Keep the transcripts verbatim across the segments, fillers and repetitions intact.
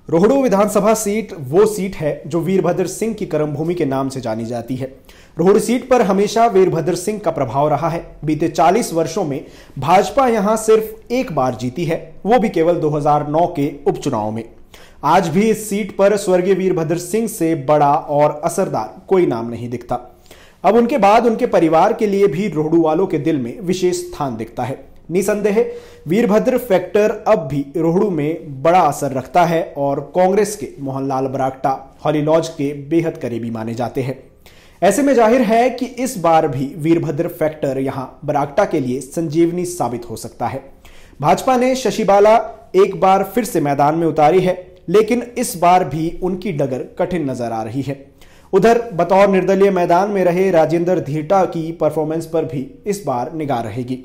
Rohru Vidhan Sabha seat वो seat है जो वीरभद्र सिंह की कर्मभूमि के नाम से जानी जाती है। रोहड़ू सीट पर हमेशा वीरभद्र सिंह का प्रभाव रहा है। बीते चालीस वर्षों में भाजपा यहां सिर्फ एक बार जीती है, वो भी केवल दो हज़ार नौ के उपचुनाव में। आज भी इस सीट पर स्वर्गीय वीरभद्र सिंह से बड़ा और असरदार कोई नाम नहीं दिखता। अब उनके बाद उनके परिवार के लिए भी रोहड़ू वालों के दिल में विशेष स्थान दिखता है। निसंदेह वीरभद्र फैक्टर अब भी रोहड़ू में बड़ा असर रखता है और कांग्रेस के मोहनलाल बरागटा हॉली लॉज के बेहद करीबी माने जाते हैं। ऐसे में जाहिर है कि इस बार भी वीरभद्र फैक्टर यहां बरागटा के लिए संजीवनी साबित हो सकता है। भाजपा ने शशिबाला एक बार फिर से मैदान में उतारी है, लेकिन इस बार भी उनकी डगर कठिन नजर आ रही है। उधर बतौर निर्दलीय मैदान में रहे राजेंद्र धीरटा की परफॉर्मेंस पर भी इस बार निगाह रहेगी।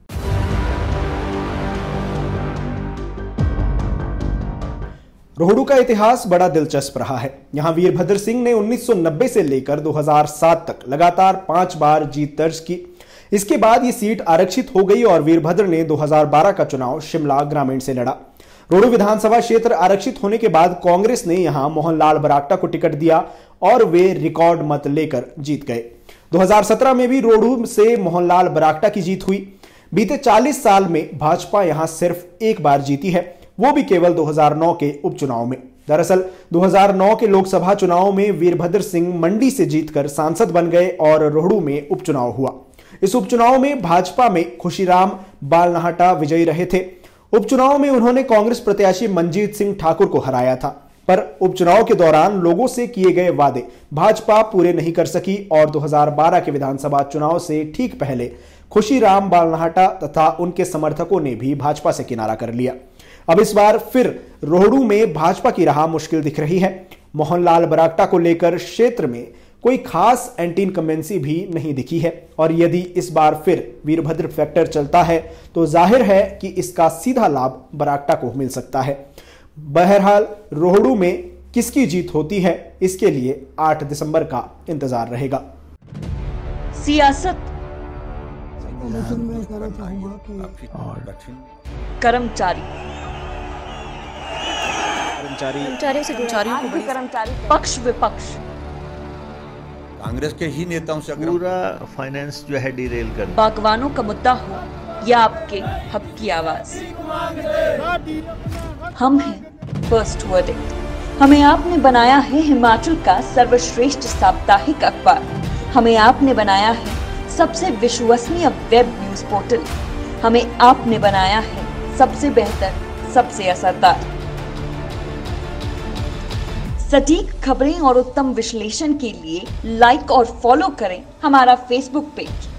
रोहड़ू का इतिहास बड़ा दिलचस्प रहा है। यहां वीरभद्र सिंह ने उन्नीस सौ नब्बे से लेकर दो हज़ार सात तक लगातार पांच बार जीत दर्ज की। इसके बाद ये सीट आरक्षित हो गई और वीरभद्र ने दो हज़ार बारह का चुनाव शिमला ग्रामीण से लड़ा। रोहड़ू विधानसभा क्षेत्र आरक्षित होने के बाद कांग्रेस ने यहां मोहनलाल बरागटा को टिकट दिया और वे रिकॉर्ड मत लेकर जीत गए। दो हज़ार सत्रह में भी रोहड़ू से मोहनलाल बरागटा की जीत हुई। बीते चालीस साल में भाजपा यहां सिर्फ एक बार जीती है, वो भी केवल दो हज़ार नौ के उपचुनाव में। दरअसल दो हज़ार नौ के लोकसभा चुनाव में वीरभद्र सिंह मंडी से जीतकर सांसद बन गए और रोहड़ू में उपचुनाव हुआ। इस उपचुनाव में भाजपा में खुशीराम बालनाहटा विजयी रहे थे। उपचुनाव में उन्होंने कांग्रेस प्रत्याशी मंजीत सिंह ठाकुर को हराया था, पर उपचुनाव के दौरान लोगों से किए गए वादे भाजपा पूरे नहीं कर सकी और दो हज़ार बारह के विधानसभा चुनाव से ठीक पहले खुशीराम बालनाहटा तथा उनके समर्थकों ने भी भाजपा से किनारा कर लिया। अब इस बार फिर रोहड़ू में भाजपा की राह मुश्किल दिख रही है। मोहनलाल बरागटा को लेकर क्षेत्र में कोई खास एंटी इनकम्बेंसी भी नहीं दिखी है और यदि इस बार फिर वीरभद्र फैक्टर चलता है तो जाहिर है कि इसका सीधा लाभ बरागटा को मिल सकता है। बहरहाल रोहड़ू में किसकी जीत होती है, इसके लिए आठ दिसंबर का इंतजार रहेगा। सियासत, कर्मचारी कर्मचारियों से कर्मचारियों को कर्मचारी पक्ष विपक्ष कांग्रेस के ही नेताओं से पूरा फाइनेंस जो है डिरेल कर, बागवानों का मुद्दा हो या आपके हक की आवाज, हम हैं फर्स्ट वर्डिक्ट। हमें आपने बनाया है हिमाचल का सर्वश्रेष्ठ साप्ताहिक अखबार। हमें आपने बनाया है सबसे विश्वसनीय वेब न्यूज पोर्टल। हमें आपने बनाया है सबसे बेहतर, सबसे असरदार। सटीक खबरें और उत्तम विश्लेषण के लिए लाइक और फॉलो करें हमारा फेसबुक पेज।